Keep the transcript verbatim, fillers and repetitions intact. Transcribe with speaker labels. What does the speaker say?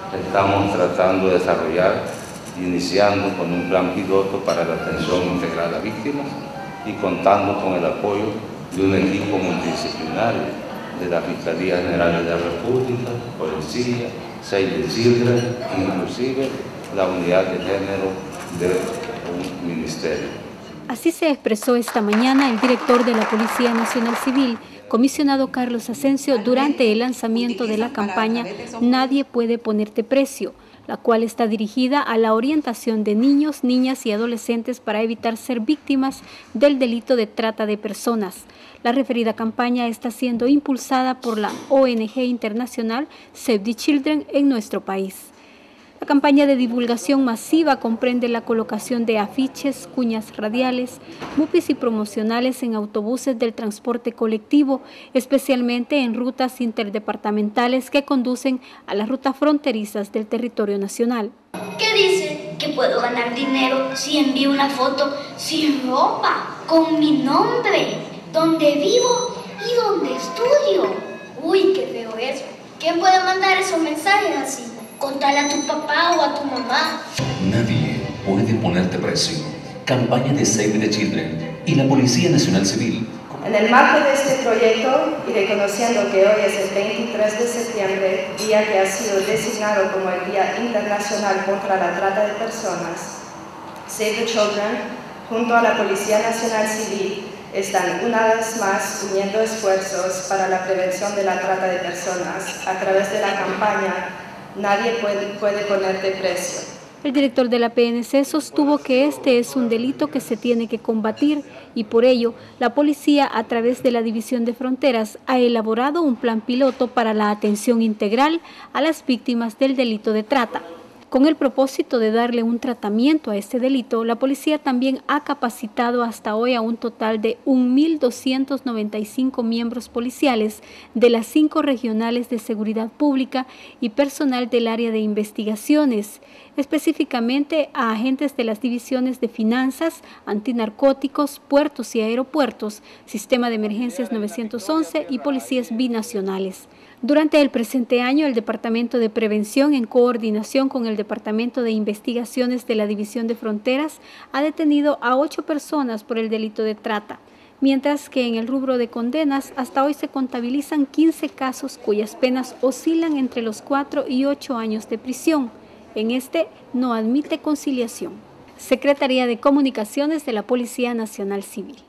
Speaker 1: estamos tratando de desarrollar, iniciando con un plan piloto para la atención integral a víctimas y contando con el apoyo de un equipo multidisciplinario de la Fiscalía General de la República, Policía, Save the Children, inclusive la unidad de género de un ministerio.
Speaker 2: Así se expresó esta mañana el director de la Policía Nacional Civil, comisionado Carlos Asensio, durante el lanzamiento de la campaña Nadie puede ponerte precio, la cual está dirigida a la orientación de niños, niñas y adolescentes para evitar ser víctimas del delito de trata de personas. La referida campaña está siendo impulsada por la O N G internacional Save the Children en nuestro país. La campaña de divulgación masiva comprende la colocación de afiches, cuñas radiales, mupis y promocionales en autobuses del transporte colectivo, especialmente en rutas interdepartamentales que conducen a las rutas fronterizas del territorio nacional.
Speaker 3: ¿Qué dice? Que puedo ganar dinero si envío una foto sin ropa, con mi nombre, donde vivo y donde estudio. Uy, qué feo eso. ¿Quién puede mandar esos mensajes así? Contale a tu papá o a tu mamá.
Speaker 4: Nadie puede ponerte precio. Campaña de Save the Children y la Policía Nacional Civil.
Speaker 5: En el marco de este proyecto, y reconociendo que hoy es el veintitrés de septiembre, día que ha sido designado como el Día Internacional contra la Trata de Personas, Save the Children, junto a la Policía Nacional Civil, están una vez más uniendo esfuerzos para la prevención de la trata de personas a través de la campaña Nadie puede, puede ponerte precio.
Speaker 2: El director de la P N C sostuvo que este es un delito que se tiene que combatir y por ello la policía, a través de la División de Fronteras, ha elaborado un plan piloto para la atención integral a las víctimas del delito de trata. Con el propósito de darle un tratamiento a este delito, la policía también ha capacitado hasta hoy a un total de mil doscientos noventa y cinco miembros policiales de las cinco regionales de seguridad pública y personal del área de investigaciones, específicamente a agentes de las divisiones de finanzas, antinarcóticos, puertos y aeropuertos, sistema de emergencias nueve once y policías binacionales. Durante el presente año, el Departamento de Prevención, en coordinación con el Departamento de Investigaciones de la División de Fronteras, ha detenido a ocho personas por el delito de trata, mientras que en el rubro de condenas, hasta hoy se contabilizan quince casos cuyas penas oscilan entre los cuatro y ocho años de prisión. En este no admite conciliación. Secretaría de Comunicaciones de la Policía Nacional Civil.